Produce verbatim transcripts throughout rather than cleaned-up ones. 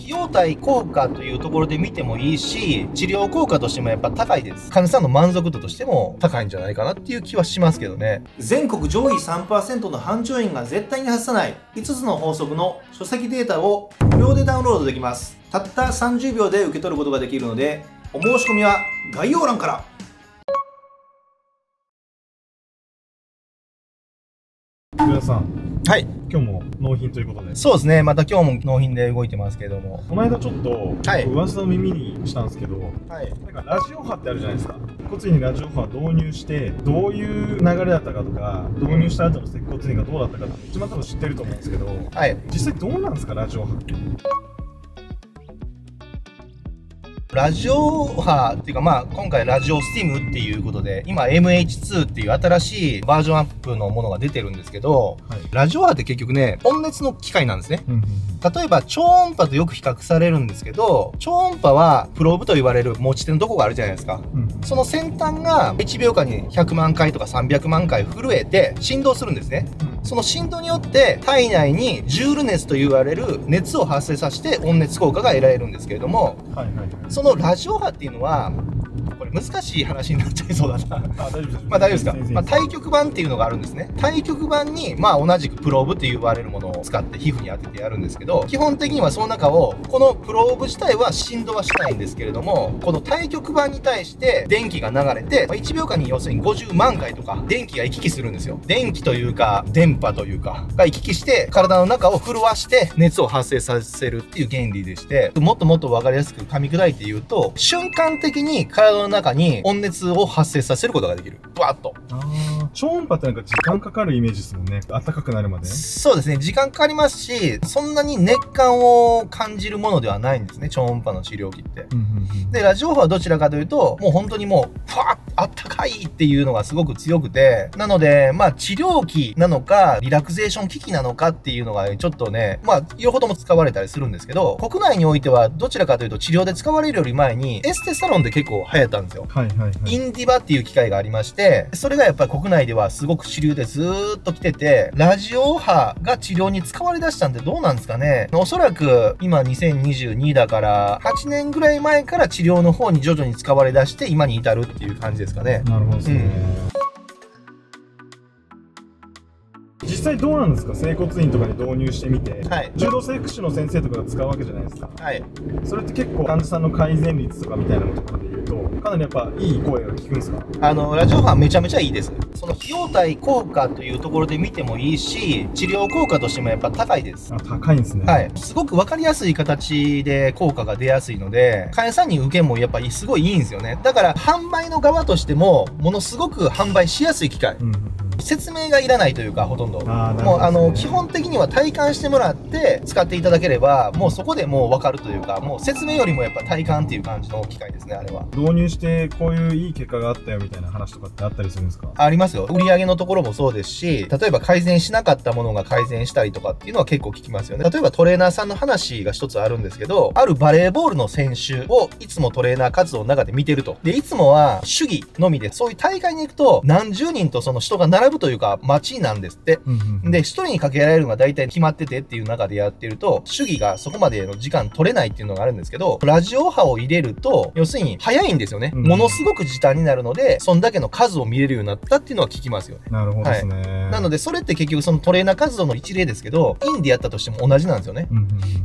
費用対効果というところで見てもいいし、治療効果としてもやっぱ高いです。患者さんの満足度としても高いんじゃないかなっていう気はしますけどね。全国上位 さんパーセント の班長員が絶対に外さないいつつの法則の書籍データを無料でダウンロードできます。たったさんじゅうびょうで受け取ることができるので、お申し込みは概要欄から。 上田さん、 はい、 今日も納品ということで。 そうですね、また今日も納品で動いてますけども、 この間ちょっと、 はい、 噂の耳にしたんですけど、はい、なんかラジオ波ってあるじゃないですか。接骨院にラジオ波導入してどういう流れだったかとか、導入した後の接骨院がどうだったかって一番多分知ってると思うんですけど、はい、実際どうなんですか、ラジオ波って。 ラジオ波っていうか、まあ今回ラジオスティムっていうことで、今 エムエイチツー っていう新しいバージョンアップのものが出てるんですけど、はい、ラジオ波って結局ね、温熱の機械なんですね。うんうん、例えば超音波とよく比較されるんですけど、超音波はプローブと言われる持ち手のとこがあるじゃないですか。うん、その先端がいちびょうかんにひゃくまんかいとかさんびゃくまんかい震えて振動するんですね。うん、その振動によって体内にジュール熱と言われる熱を発生させて温熱効果が得られるんですけれども、はいはいはい、そのラジオ波っていうのは、これ難しい話になっちゃいそうだな。あ、大丈夫です。まあ大丈夫ですか。まあ対極板っていうのがあるんですね。対極板に、まあ同じくプローブって言われるものを使って皮膚に当ててやるんですけど、基本的にはその中を、このプローブ自体は振動はしないんですけれども、この対極板に対して電気が流れて、まあ、いちびょうかんに要するにごじゅうまんかいとか電気が行き来するんですよ。電気というか、電波というか、が行き来して体の中を震わして熱を発生させるっていう原理でして、もっともっとわかりやすく噛み砕いて言うと、瞬間的に体の中に温熱を発生させることができる。ブワッと。 ああ、超音波ってなんか時間かかるイメージですもんね。暖かくなるまで。 そうですね。時間かかりますし、そんなに熱感を感じるものではないんですね。超音波の治療器って。うんうんうん、で、ラジオ波はどちらかというと、もう本当にもう、ふわっあったかいっていうのがすごく強くて、なので、まあ治療器なのか、リラクゼーション機器なのかっていうのがちょっとね、まあ、両方とも使われたりするんですけど、国内においてはどちらかというと治療で使われるより前に、エステサロンで結構流行ったんですよ。はいはいはい。インディバっていう機械がありまして、それがやっぱり国内ではすごく主流でずーっと来てて、ラジオ波が治療に使われ出したんでどうなんですかね。おそらく今にせんにじゅうにだから、はちねんぐらい前から治療の方に徐々に使われ出して今に至るっていう感じですかね。 なるほどですね。うん、実際どうなんですか、整骨院とかに導入してみて、はい、柔道整復師の先生とかが使うわけじゃないですか。はい、それって結構患者さんの改善率とかみたいなところで言うと、かなりやっぱいい声が聞くんですか？ あのラジオ波はめちゃめちゃいいです。その費用対効果というところで見てもいいし、治療効果としてもやっぱ高いです。 あ、高いんですね。 はい、すごく分かりやすい形で効果が出やすいので、患者さんに受けもやっぱりすごいいいんですよね。だから販売の側としてもものすごく販売しやすい機械。うんうん、説明がいらないというか、ほとんど。あ、もう、あの、基本的には体感してもらって使っていただければ、もうそこでもう分かるというか、もう説明よりもやっぱ体感っていう感じの機械ですね、あれは。 導入してこういういい結果があったよみたいな話とかってあったりするんですか？ ありますよ。売上のところもそうですし、例えば改善しなかったものが改善したりとかっていうのは結構聞きますよね。例えばトレーナーさんの話が一つあるんですけど、あるバレーボールの選手をいつもトレーナー活動の中で見てると。で、いつもは主義のみで、そういう大会に行くと何十人とその人が並ぶというか、待ちなんですって。うんうん、で、一人にかけられるのが大体決まっててっていう中でやってると、主義がそこまでの時間取れないっていうのがあるんですけど、ラジオ波を入れると、要するに早いんですよね。うん、ものすごく時短になるので、そんだけの数を見れるようになったっていうのは聞きますよね。 なるほどですね。 はい、なので、それって結局そのトレーナー活動の一例ですけど、インでやったとしても同じなんですよね。うんうん、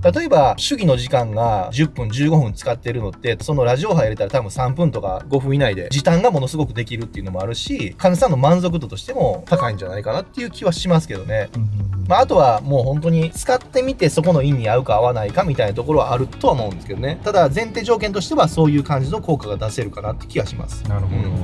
例えば、主義の時間がじゅっぷん、じゅうごふん使ってるのって、そのラジオ波入れたら多分さんぷんとかごふん以内で時短がものすごくできるっていうのもあるし、患者さんの満足度としても高いんじゃないかなっていう気はしますけどね。うんうん、まあ、あとはもう本当に使ってみてそこの院に合うか合わないかみたいなところはあるとは思うんですけどね。ただ前提条件としてはそういう感じの効果が出せるかなって気がします。 なるほど。うん、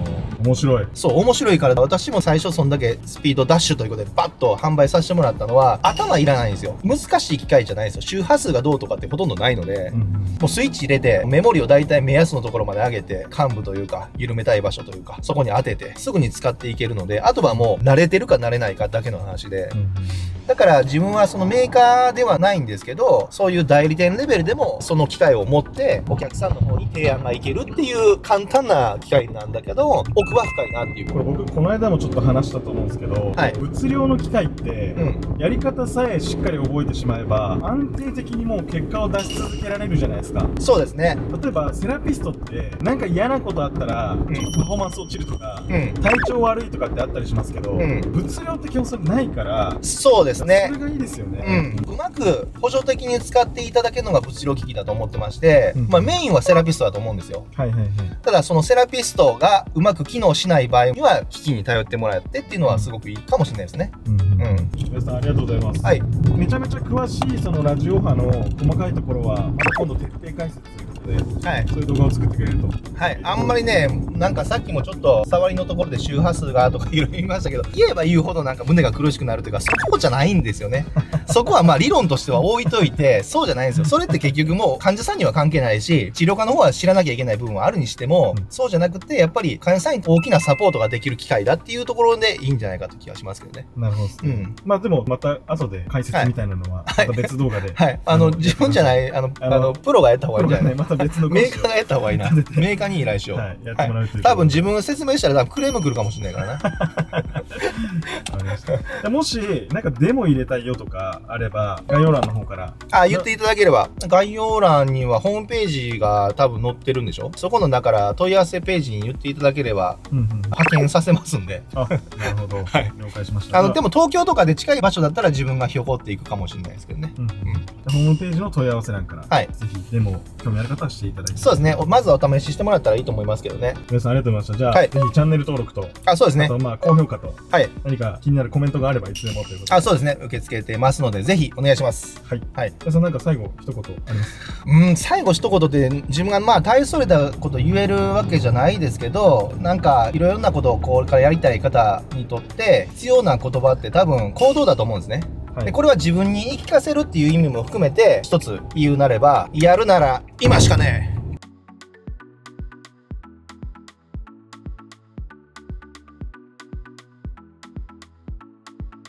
面白い。 そう、面白いから私も最初そんだけスピードダッシュということでバッと販売させてもらったのは頭いらないんですよ。難しい機械じゃないですよ。周波数がどうとかってほとんどないので、うん、もうスイッチ入れてメモリをだいたい目安のところまで上げて幹部というか緩めたい場所というかそこに当ててすぐに使っていけるので、あとはもう慣れてるか慣れないかだけの話で、うん、 だから自分はそのメーカーではないんですけど、そういう代理店レベルでもその機械を持ってお客さんの方に提案がいけるっていう簡単な機械なんだけど、奥は深いなっていう。 これ僕この間もちょっと話したと思うんですけど、はい、物量の機械って、うん、やり方さえしっかり覚えてしまえば安定的にもう結果を出し続けられるじゃないですか。 そうですね。 例えばセラピストってなんか嫌なことあったら、うん、パフォーマンス落ちるとか、うん、体調悪いとかってあったりしますけど、うん、物量って基本それないから。 そうですね。 それがいいですよね。 うん、うまく補助的に使っていただけるのが物量機器だと思ってまして、うん、まあメインはセラピストだと思うんですよ。はいはいはい。ただそのセラピストがうまく機能しない場合には機器に頼ってもらってっていうのはすごくいいかもしれないですね。うん。 うん。皆さんありがとうございます。はい。めちゃめちゃ詳しいそのラジオ波の細かいところはまた今度徹底解説ということで、はい、そういう動画を作ってくれると。 はい。あんまりね、なんかさっきもちょっと触りのところで周波数がとかいろいろ言いましたけど、言えば言うほどなんか胸が苦しくなるというか、そこじゃないんですよね。そこはまあ理論としては置いといて、そうじゃないんですよ。それって結局もう患者さんには関係ないし、治療家の方は知らなきゃいけない部分はあるにしても、うん、そうじゃなくて、やっぱり患者さんに大きなサポートができる機会だっていうところでいいんじゃないかという気がしますけどね。 なるほどですね。うん。まあでもまた後で解説みたいなのは、また別動画で。 はい。はい、あの、自分じゃない、あの、あの、プロがやった方がいいんじゃない、 ね、また別のメーカーがやった方がいいな。メーカーに依頼しよう。はい。やってもらうという。多分自分が説明したら多分クレーム来るかもしれないからな。わかりました。もし、なんかデモ入れたいよとかあれば、概要欄の方から。 あ、言っていただければ。概要欄にはホームページが多分載ってるんでしょ？そこのだから問い合わせページに言っていただければ、うんうん、派遣させますんで。 あ、なるほど。はい。了解しました。 あの、でも東京とかで近い場所だったら自分がひょこっていくかもしれないですけどね。うん。うん、 ホームページの問い合わせ欄から、はい。ぜひデモ興味ある方はしていただいて。 そうですね。まずはお試ししてもらったらいいと思いますけどね。 皆さんありがとうございました。じゃあ、はい、ぜひチャンネル登録と、 あ、そうですね。あとまあ高評価と、はい。何か気になるコメントがあればいつでもということで。 あ、そうですね。受け付けてますので、ぜひお願いします。 はい。はい。皆さんなんか最後一言あります？ うん、最後一言で自分がまあ大それたこと言えるわけじゃないですけど、なんかいろいろなことをこれからやりたい方にとって必要な言葉って多分行動だと思うんですね。はい、でこれは自分に言い聞かせるっていう意味も含めて一つ言うなれば、やるなら今しかねえ。